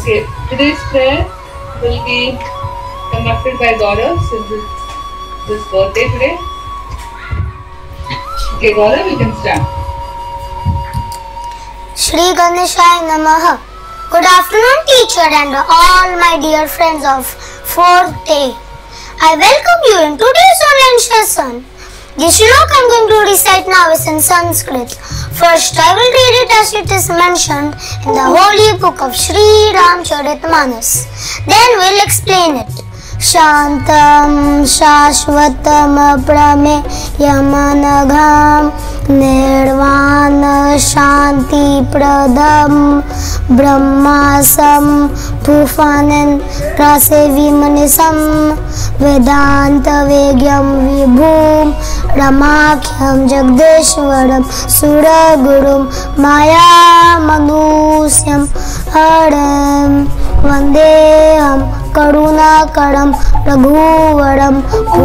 Okay, today's prayer will be conducted by Gaurav since it's his birthday today. Okay, Gaurav, you can start. Shri Ganeshaya Namaha. Good afternoon, teacher and all my dear friends of 4th day. I welcome you in today's online session. The shloka I am going to recite now is in Sanskrit. First, I will read it as it is mentioned in the holy book of Sri Ramcharitmanas. Then we will explain it. Shantam Shashvatam Prameyamanagam Nirvana Shanti Pradam Brahmasam Pufanan Prasevimanisam Vedanta Vegyam Vibhum Ramakyam Jagdeshwaram Suragurum Maya Manusyam Haram Vandeham Karunakaram Raghuvaram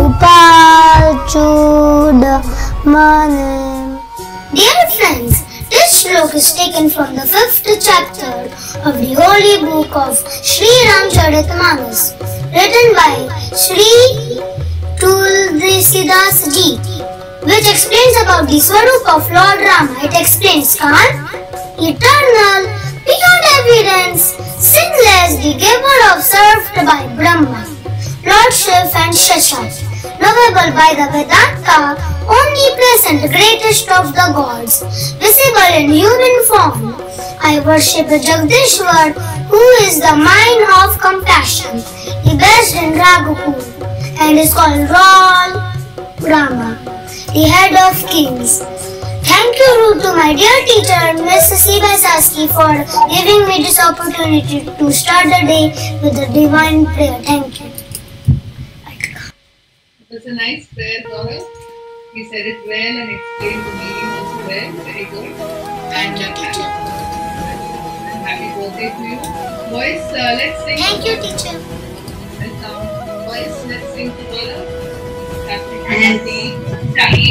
Upalchudamanam. Dear friends, this shloka is taken from the 5th chapter of the holy book of Sri Ramcharitmanas, written by Sri Tulsidas ji, which explains about the Swarup of Lord Rama. It explains Khan, eternal, beyond evidence, sinless, the giver of served by Brahma, Lord Shiv and Shashat, knowable by the Vedanta, omnipresent, greatest of the gods, visible in human form. I worship Jagdishwar, who is the mind of compassion, the best in Raghupur, and is called Lord Rama, the head of kings. Thank you to my dear teacher, Ms. Siba Saski, for giving me this opportunity to start the day with a divine prayer. Thank you. It was a nice prayer, Gaurav. He said it well and explained the meaning also well. Very good. Thank you, teacher. Happy birthday to you. Boys, let's sing. Thank you, teacher. Welcome. Boys, let's sing together. Happy birthday. Happy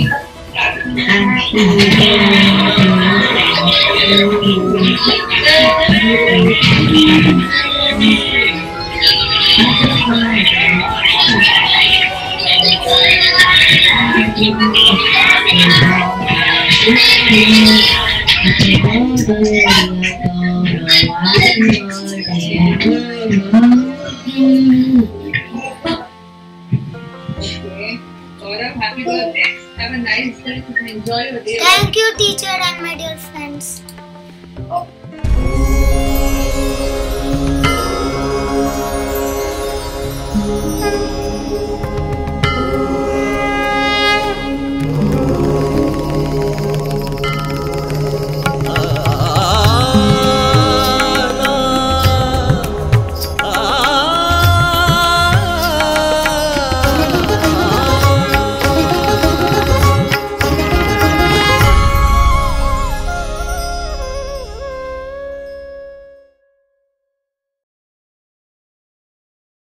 Gaurav, happy birthday. Have a nice day. Enjoy your day. Thank you, teacher and my